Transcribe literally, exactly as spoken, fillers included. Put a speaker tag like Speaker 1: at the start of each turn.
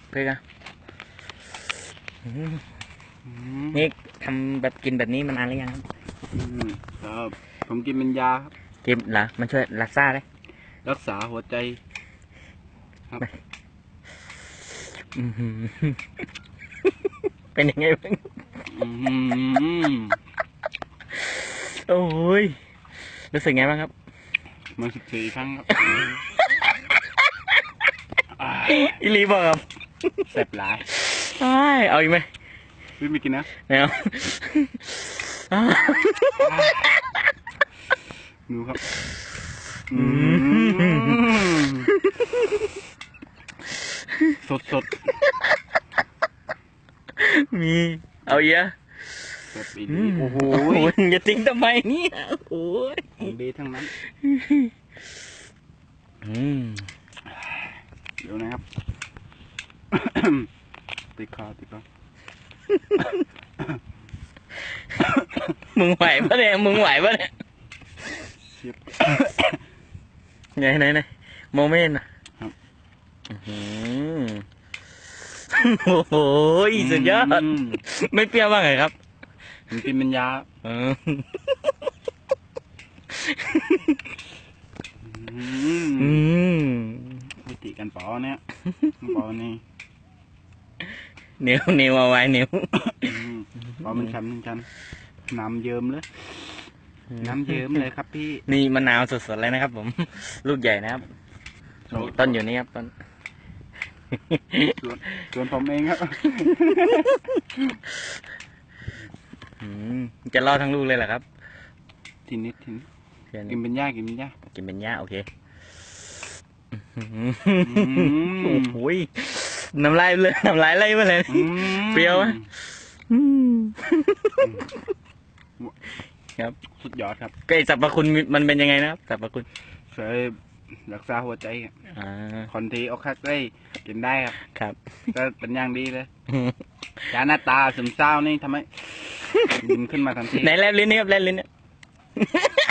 Speaker 1: เพื่อนี่ทำแบบกินแบบนี้มานานหรือยังครับ
Speaker 2: ครับผมกินเป็นยาครับ
Speaker 1: กินเหรอมันช่วยรักษาได้
Speaker 2: รักษาหัวใจครับ
Speaker 1: เป็นยังไงบ้างโอ้ยรู้สึกไงบ้างครับ
Speaker 2: มาสิบสี่ครั้งครับ
Speaker 1: อีลีบอกครับ
Speaker 2: แสบหลาย
Speaker 1: เอาอีกไหม
Speaker 2: พี่ไม่กินนะ
Speaker 1: แล้ว
Speaker 2: ดูครับสดสด
Speaker 1: มีเอาเยอะโอ้โหอย่าทิ้งทำไมนี่โอ้ย
Speaker 2: ดีทั้งนั้นเดี๋ยวนะครับติดคอติดคอ
Speaker 1: มึงไหวปะเนี่ยมึงไหวปะเนี่ยไหนไหนไหนโมเมนต์นะโอ้โหสุดยอดไม่เปรี้ยวบ้างเหรอครับ
Speaker 2: มันกินเป็นยาวิธีการปอเนี่ยปอนี่
Speaker 1: เหนียวเหนียวเอาไว้เหนียว
Speaker 2: ปอมันชันมันชันน้ำเยิ้มเลยน้ำเยิ้มเลยครับพี่
Speaker 1: นี่มะนาวสดๆเลยนะครับผมลูกใหญ่นะครับต้นอยู่นี่ครับต้น
Speaker 2: ส่วนส่วนผมเองครับ
Speaker 1: จะรอทั้งลูกเลยเหรอครับ
Speaker 2: ทีนิดทีนิดกินเป็นหญ้ากินเป็นหญ้า
Speaker 1: กินเป็นหญ้าโอเคโอ้โหน้ำลายเลยน้ำลายไหลมาเลยเปรี้ยวไหมครับ
Speaker 2: สุดยอดครับ
Speaker 1: ก็สรรพคุณมันเป็นยังไงนะครับสรรพคุณ
Speaker 2: ช่วยรักษาหัวใจคนที่อกหักได้กินได้ครับ
Speaker 1: ครับ
Speaker 2: ก็เป็นอย่างดีเลยยาหน้าตาซึมเศร้านี่ทำไมยิ้มขึ้นมาทันที
Speaker 1: ไหนแลบลิ้นนี่ครับแลบลิ้นเนี่ย